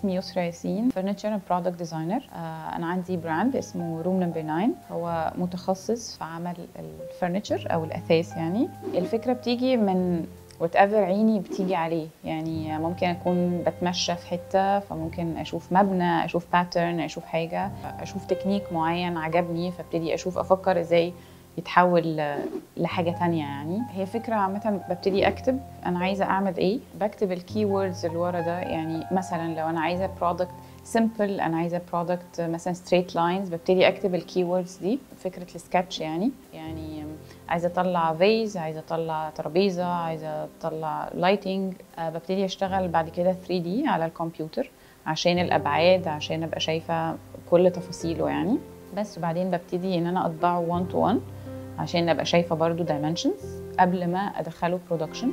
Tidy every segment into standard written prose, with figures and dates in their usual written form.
اسمي يسرا ياسين، Furniture and Product Designer. أنا عندي براند اسمه روم نمبر 9، هو متخصص في عمل الفرنتشر أو الأثاث. يعني الفكرة بتيجي من whatever عيني بتيجي عليه، يعني ممكن أكون بتمشى في حتة فممكن أشوف مبنى، أشوف باترن، أشوف حاجة، أشوف تكنيك معين عجبني فابتدي أشوف أفكر إزاي يتحول لحاجة تانية. يعني هي فكرة عامة، ببتدي أكتب أنا عايزة أعمل إيه، بكتب الكي ووردز اللي ورا ده. يعني مثلا لو أنا عايزة برودكت سيمبل، أنا عايزة برودكت مثلا ستريت لاينز، ببتدي أكتب الكي ووردز دي. فكرة السكتش يعني عايزة أطلع فيز، عايزة أطلع ترابيزة، عايزة أطلع لايتنج، ببتدي أشتغل بعد كده 3D على الكمبيوتر عشان الأبعاد، عشان أبقى شايفة كل تفاصيله يعني. بس وبعدين ببتدي إن أنا أطبعه 1 to 1 عشان ابقى شايفه برضو dimensions قبل ما ادخله production.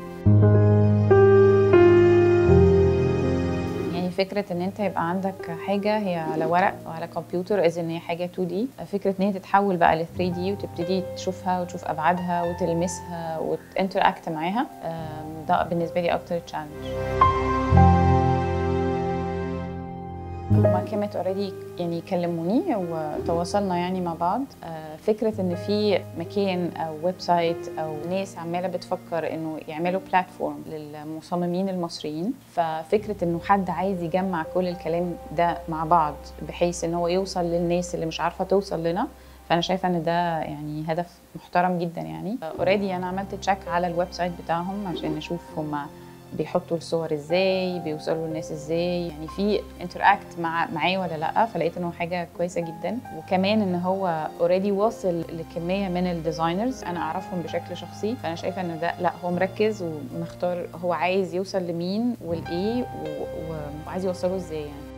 يعني فكره ان انت يبقى عندك حاجه هي على ورق او على كمبيوتر از ان هي حاجه 2D، فكره ان هي تتحول بقى ل 3D وتبتدي تشوفها وتشوف ابعادها وتلمسها وتinteract معاها، ده بالنسبه لي اكتر تشالنج. هما كانت اوريدي يعني كلموني وتواصلنا يعني مع بعض. فكره ان في مكان او ويب سايت او ناس عماله بتفكر انه يعملوا بلاتفورم للمصممين المصريين، ففكره انه حد عايز يجمع كل الكلام ده مع بعض بحيث ان هو يوصل للناس اللي مش عارفه توصل لنا، فانا شايفه ان ده يعني هدف محترم جدا. يعني اوريدي انا عملت تشيك على الويب سايت بتاعهم عشان نشوف هما بيحطوا الصور ازاي، بيوصلوا للناس ازاي، يعني في انتراكت معاه ولا لا. فلقيت انه حاجه كويسه جدا، وكمان ان هو اوريدي واصل لكميه من الديزاينرز انا اعرفهم بشكل شخصي، فانا شايفه ان ده لا، هو مركز ومختار هو عايز يوصل لمين والايه وعايز يوصله ازاي يعني.